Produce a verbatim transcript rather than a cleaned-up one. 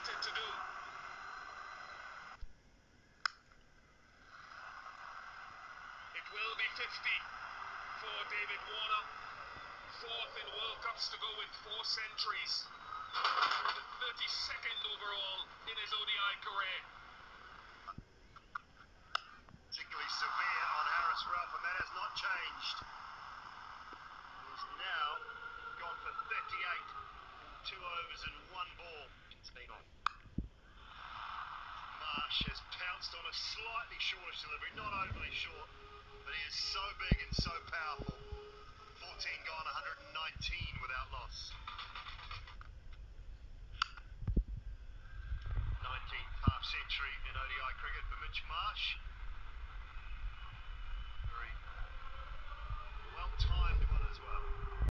expected to do. It will be fifty for David Warner. Fourth in World Cups to go with four centuries. The thirty-second overall in his O D I career. Particularly severe on Harris Ralph, and that has not changed. He's now gone for thirty-eight in two overs and one ball. It's been on. Marsh has pounced on a slightly shortish delivery, not overly short, but he is so big and so powerful. fourteen gone, one hundred nineteen without